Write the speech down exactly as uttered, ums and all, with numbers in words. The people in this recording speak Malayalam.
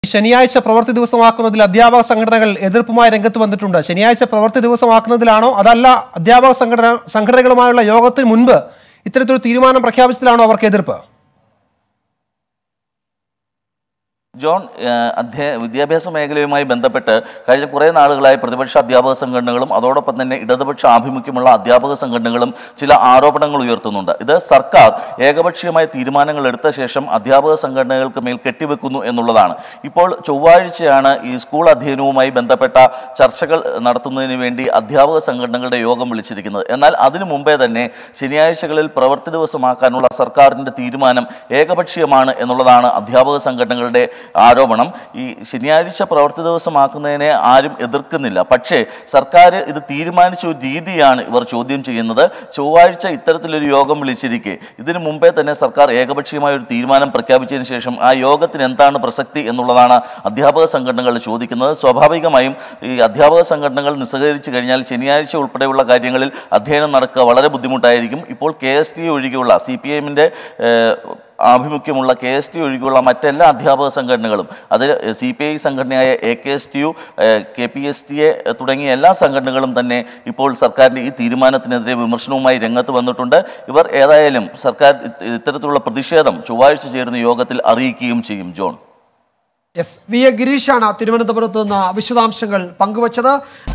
ശനിയാഴ്ച പ്രവൃത്തി ദിവസമാക്കുന്നതിൽ അധ്യാപക സംഘടനകൾ എതിർപ്പുമായി രംഗത്ത് വന്നിട്ടുണ്ട്. ശനിയാഴ്ച പ്രവൃത്തി ദിവസമാക്കുന്നതിലാണോ അതല്ല അധ്യാപക സംഘടന സംഘടനകളുമായുള്ള യോഗത്തിന് മുൻപ് ഇത്തരത്തിലൊരു തീരുമാനം പ്രഖ്യാപിച്ചതിലാണോ അവർക്ക് എതിർപ്പ്? ജോൺ, അധ്യാ വിദ്യാഭ്യാസ മേഖലയുമായി ബന്ധപ്പെട്ട് കഴിഞ്ഞ കുറേ നാളുകളായി പ്രതിപക്ഷ അധ്യാപക സംഘടനകളും അതോടൊപ്പം തന്നെ ഇടതുപക്ഷ ആഭിമുഖ്യമുള്ള അധ്യാപക സംഘടനകളും ചില ആരോപണങ്ങൾ ഉയർത്തുന്നുണ്ട്. ഇത് സർക്കാർ ഏകപക്ഷീയമായ തീരുമാനങ്ങൾ എടുത്ത ശേഷം അധ്യാപക സംഘടനകൾക്ക് മേൽ കെട്ടിവെക്കുന്നു എന്നുള്ളതാണ്. ഇപ്പോൾ ചൊവ്വാഴ്ചയാണ് ഈ സ്കൂൾ അധ്യയനവുമായി ബന്ധപ്പെട്ട ചർച്ചകൾ നടത്തുന്നതിന് വേണ്ടി അധ്യാപക സംഘടനകളുടെ യോഗം വിളിച്ചിരിക്കുന്നത്. എന്നാൽ അതിനു മുമ്പേ തന്നെ ശനിയാഴ്ചകളിൽ പ്രവൃത്തി ദിവസമാക്കാനുള്ള സർക്കാരിൻ്റെ തീരുമാനം ഏകപക്ഷീയമാണ് എന്നുള്ളതാണ് അധ്യാപക സംഘടനകളുടെ ആരോപണം. ഈ ശനിയാഴ്ച പ്രവൃത്തി ദിവസമാക്കുന്നതിനെ ആരും എതിർക്കുന്നില്ല. പക്ഷേ സർക്കാർ ഇത് തീരുമാനിച്ച ഒരു രീതിയാണ് ഇവർ ചോദ്യം ചെയ്യുന്നത്. ചൊവ്വാഴ്ച ഇത്തരത്തിലൊരു യോഗം വിളിച്ചിരിക്കെ ഇതിനു മുമ്പേ തന്നെ സർക്കാർ ഏകപക്ഷീയമായ ഒരു തീരുമാനം പ്രഖ്യാപിച്ചതിന് ശേഷം ആ യോഗത്തിന് എന്താണ് പ്രസക്തി എന്നുള്ളതാണ് അധ്യാപക സംഘടനകൾ ചോദിക്കുന്നത്. സ്വാഭാവികമായും ഈ അധ്യാപക സംഘടനകൾ നിസ്സഹകരിച്ചു കഴിഞ്ഞാൽ ശനിയാഴ്ച ഉൾപ്പെടെയുള്ള കാര്യങ്ങളിൽ അധ്യയനം നടക്കുക വളരെ ബുദ്ധിമുട്ടായിരിക്കും. ഇപ്പോൾ കെ എസ് ടി ഒഴികെയുള്ള സി പി എമ്മിൻ്റെ ആഭിമുഖ്യമുള്ള കെ എസ് ടി ഒഴികെയുള്ള മറ്റെല്ലാ അധ്യാപക സംഘടനകളും, അത് സി പി ഐ സംഘടനയായ A K S T U, K P S T A തുടങ്ങിയ എല്ലാ സംഘടനകളും തന്നെ ഇപ്പോൾ സർക്കാരിൻ്റെ ഈ തീരുമാനത്തിനെതിരെ വിമർശനവുമായി രംഗത്ത് വന്നിട്ടുണ്ട്. ഇവർ ഏതായാലും സർക്കാർ ഇത്തരത്തിലുള്ള പ്രതിഷേധം ചൊവ്വാഴ്ച ചേരുന്ന യോഗത്തിൽ അറിയിക്കുകയും ചെയ്യും. ജോൺ, എസ് വി എ ഗിരീഷാണ് തിരുവനന്തപുരത്ത് നിന്ന് വിശദാംശങ്ങൾ പങ്കുവച്ചത്.